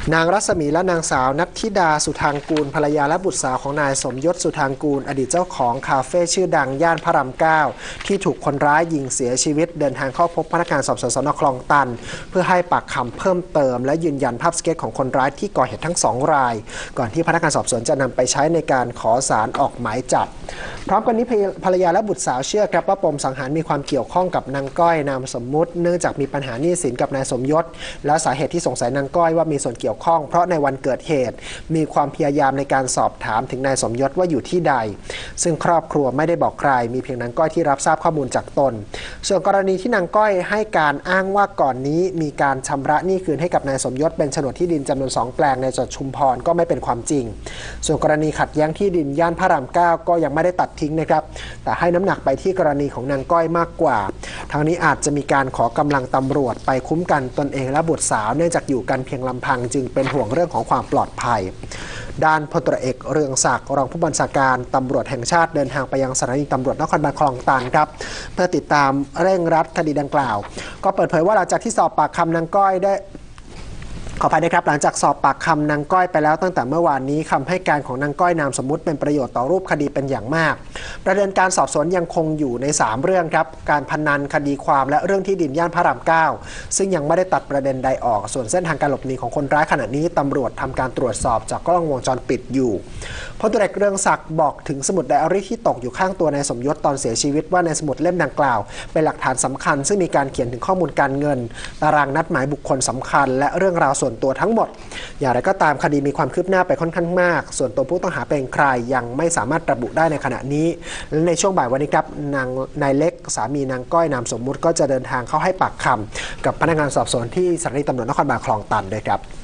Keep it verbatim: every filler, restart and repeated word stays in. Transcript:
นางรัศมีและนางสาวนัทธิดาสุทางกูลภรรยาและบุตรสาวของนายสมยศสุทางกูลอดีตเจ้าของคาเฟ่ชื่อดังย่านพระรามเก้าที่ถูกคนร้ายยิงเสียชีวิตเดินทางเข้าพบพนักงานสอบสวนสน.คลองตันเพื่อให้ปากคำเพิ่มเติมและยืนยันภาพสเก็ตของคนร้ายที่ก่อเหตุทั้งสองรายก่อนที่พนักงานสอบสวนจะนำไปใช้ในการขอศาลออกหมายจับพร้อมกันนี้ภรรยาและบุตรสาวเชื่อครับว่าปมสังหารมีความเกี่ยวข้องกับนางก้อยนามสมมุติเนื่องจากมีปัญหาหนี้สินกับนายสมยศและสาเหตุที่สงสัยนางก้อยว่ามีส่วนเกี่ยวข้องเพราะในวันเกิดเหตุมีความพยายามในการสอบถามถึงนายสมยศว่าอยู่ที่ใดซึ่งครอบครัวไม่ได้บอกใครมีเพียงนางก้อยที่รับทราบข้อมูลจากตนส่วนกรณีที่นางก้อยให้การอ้างว่าก่อนนี้มีการชำระหนี้คืนให้กับนายสมยศเป็นโฉนดที่ดินจำนวนสองแปลงในจังหวัดชุมพรก็ไม่เป็นความจริงส่วนกรณีขัดแย้งที่ดินย่านพระรามเก้าก็ยังไม่ได้ตัดทิ้งนะครับแต่ให้น้ำหนักไปที่กรณีของนางก้อยมากกว่าทั้งนี้อาจจะมีการขอกำลังตำรวจไปคุ้มกันตนเองและบุตรสาวเนื่องจากอยู่กันเพียงลำพังจึงเป็นห่วงเรื่องของความปลอดภัยด้านพลตรีเอกเรืองศักดิ์รองผู้บัญชาการตำรวจแห่งชาติเดินทางไปยังสถานีตำรวจนครบาลคลองตันครับเพื่อติดตามเร่งรัดคดีดังกล่าวก็เปิดเผยว่าหลังจากที่สอบปากคำนางก้อยได้ขออภัยนะครับหลังจากสอบปากคำนางก้อยไปแล้วตั้งแต่เมื่อวานนี้คำให้การของนางก้อยนามสมมุติเป็นประโยชน์ต่อรูปคดีเป็นอย่างมากประเด็นการสอบสวนยังคงอยู่ในสามเรื่องครับการพนันคดีความและเรื่องที่ดินย่านพระรามเก้าซึ่งยังไม่ได้ตัดประเด็นใดออกส่วนเส้นทางการหลบหนีของคนร้ายขณะนี้ตำรวจทำการตรวจสอบจากกล้องวงจรปิดอยู่พลตรีเอกเรืองศักดิ์บอกถึงสมุดไดอารี่ที่ตกอยู่ข้างตัวนายสมยศตอนเสียชีวิตว่าในสมุดเล่มดังกล่าวเป็นหลักฐานสำคัญซึ่งมีการเขียนถึงข้อมูลการเงินตารางนัดหมายบุคคลสำคัญและเรื่องราวส่วนตัวทั้งหมดอย่างไรก็ตามคดีมีความคืบหน้าไปค่อนข้างมากส่วนตัวผู้ต้องหาเป็นใครยังไม่สามารถระบุได้ในขณะนี้และในช่วงบ่ายวันนี้ครับนางนายเล็กสามีนางก้อยนามสมมุติก็จะเดินทางเข้าให้ปากคำกับพนักงานสอบสวนที่สถานีตำรวจนครบาลคลองตันด้วยครับ